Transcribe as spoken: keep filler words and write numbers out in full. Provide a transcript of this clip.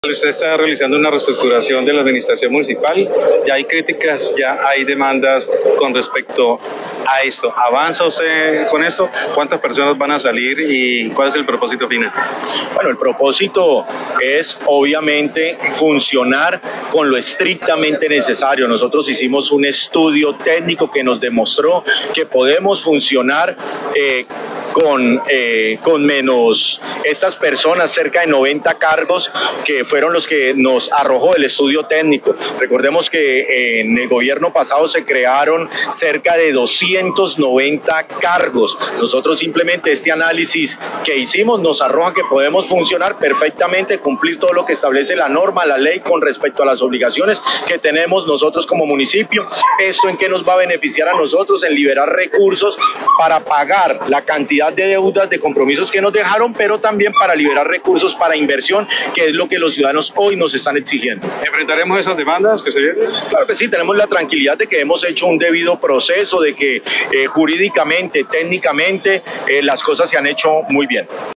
Usted está realizando una reestructuración de la administración municipal, ya hay críticas, ya hay demandas con respecto a esto. ¿Avanza usted con esto? ¿Cuántas personas van a salir y cuál es el propósito final? Bueno, el propósito es obviamente funcionar con lo estrictamente necesario. Nosotros hicimos un estudio técnico que nos demostró que podemos funcionar eh, con, eh, con menos estas personas, cerca de noventa cargos, que fueron los que nos arrojó el estudio técnico. Recordemos que eh, en el gobierno pasado se crearon cerca de doscientos noventa cargos. Nosotros simplemente este análisis que hicimos nos arroja que podemos funcionar perfectamente, cumplir todo lo que establece la norma, la ley con respecto a las obligaciones que tenemos nosotros como municipio. ¿Esto en qué nos va a beneficiar a nosotros? En liberar recursos para pagar la cantidad de deudas, de compromisos que nos dejaron, pero también para liberar recursos para inversión, que es lo que los ciudadanos hoy nos están exigiendo. ¿Enfrentaremos esas demandas que se vienen? Claro que sí, tenemos la tranquilidad de que hemos hecho un debido proceso, de que eh, jurídicamente, técnicamente, eh, las cosas se han hecho muy bien.